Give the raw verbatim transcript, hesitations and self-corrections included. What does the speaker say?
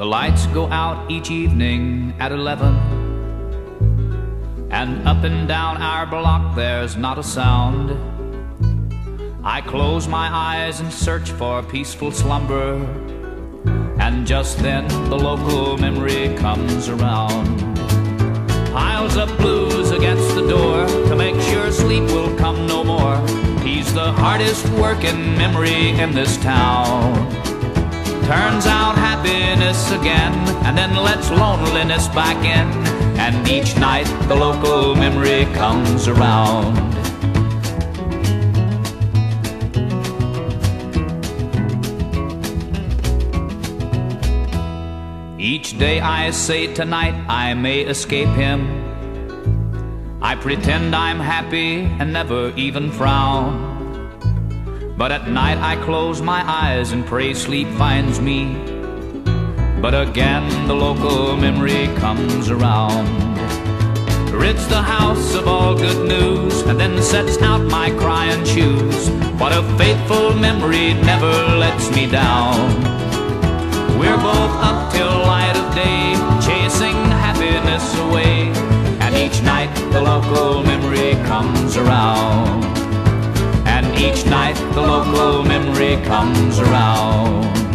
The lights go out each evening at eleven, and up and down our block there's not a sound. I close my eyes and search for peaceful slumber, and just then the local memory comes around. Piles up blues against the door to make sure sleep will come no more. He's the hardest working memory in this town. Turns out happiness again, and then lets loneliness back in, and each night the local memory comes around. Each day I say tonight I may escape him. I pretend I'm happy and never even frown. But at night I close my eyes and pray sleep finds me. But again the local memory comes around. Rids the house of all good news, and then sets out my crying shoes. What a faithful memory never lets me down. We're both up till light of day, chasing happiness away, and each night the local memory comes around. And each night the local memory comes around.